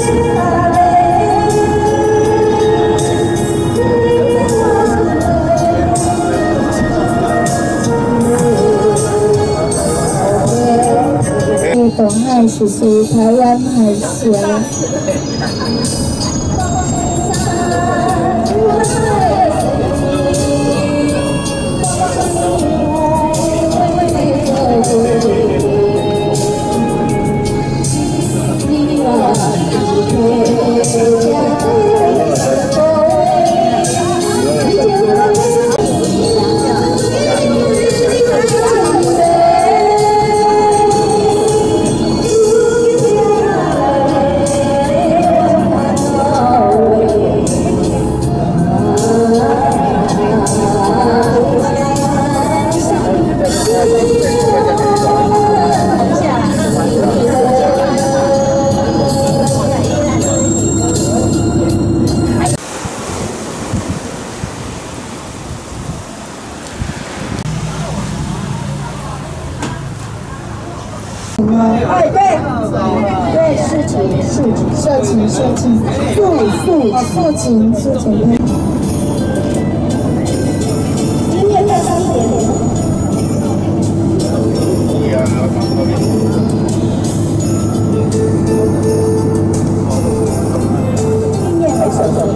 东海是属台湾海峡。 哎，对，事情，色情，父亲。今天在3点。今天还手动。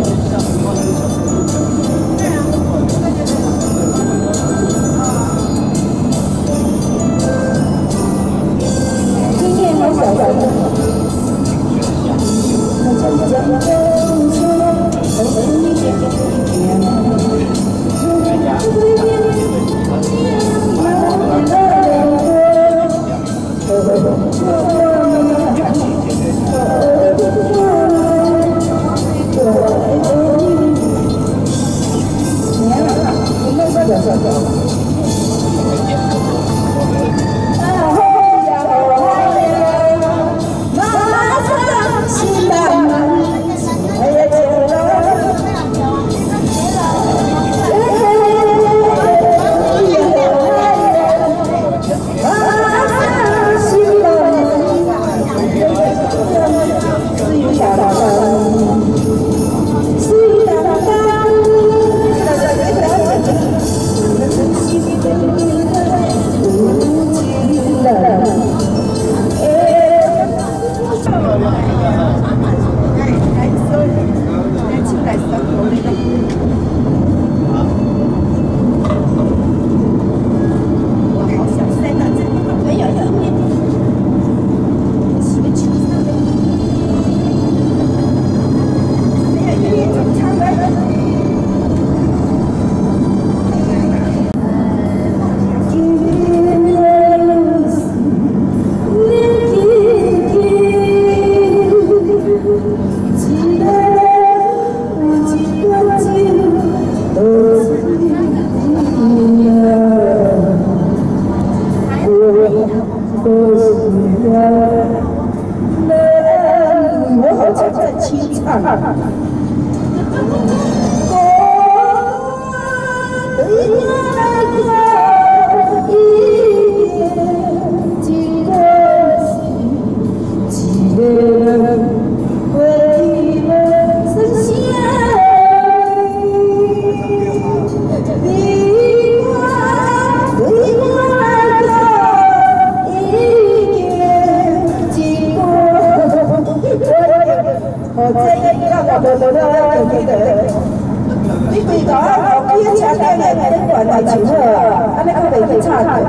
你规个后边车顶的灯管来上好啊，安尼较袂去吵到。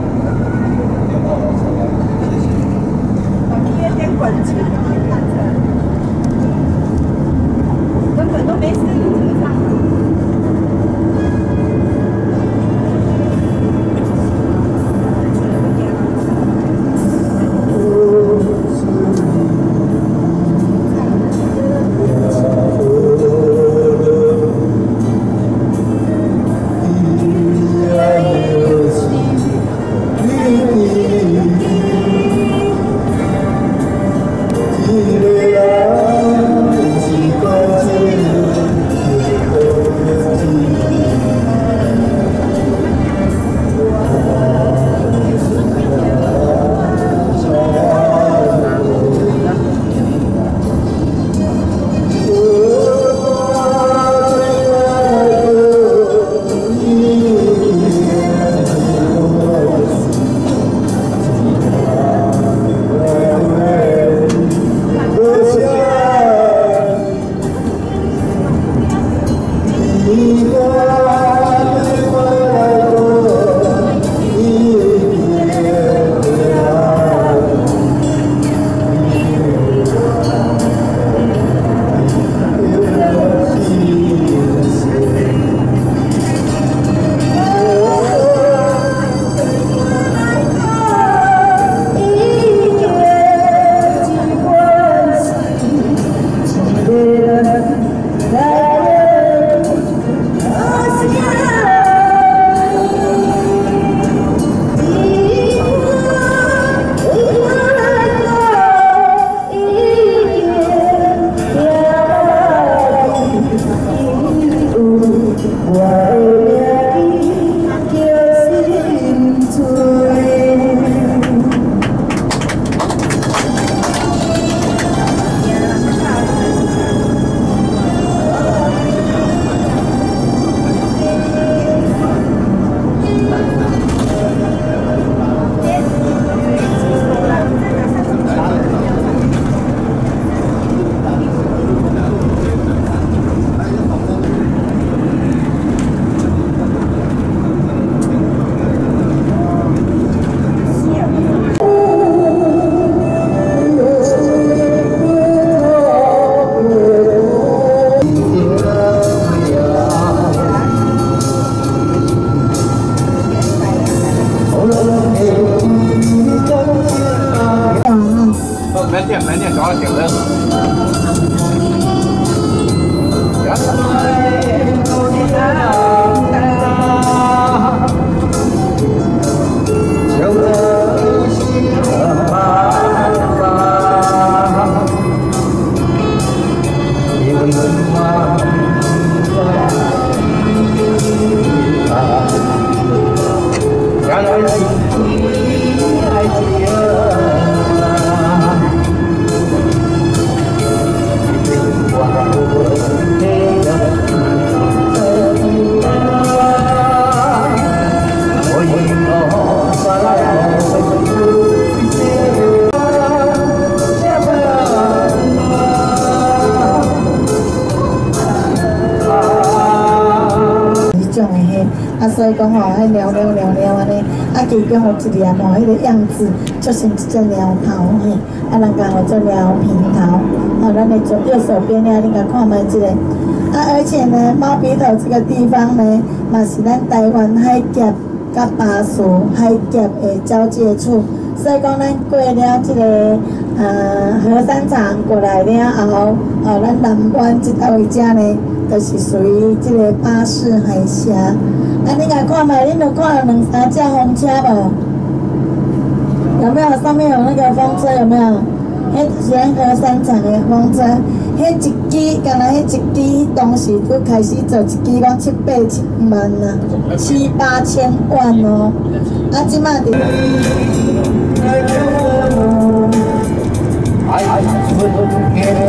灯管根本都没事。 所以讲吼，迄鸟安尼，其中有一粒吼，迄个样子就是一只鸟头嘿，人家叫做鸟平头，咱的右手边呢，你甲看卖这个，而且呢，猫鼻头这个地方呢，嘛是咱台湾海峡甲巴士海峡的交界处，所以讲咱过了这个河山场过来了后，咱南湾这到位遮呢，就是属于这个巴士海峡。你甲看卖，恁有看到2、3架风车无？有没有？上面有那个风车有没有？迄就是河山场的风车，迄一支，敢若迄一支，当时佫开始做一支，讲7、8万啊，7、8千万哦。即马伫。爱春天。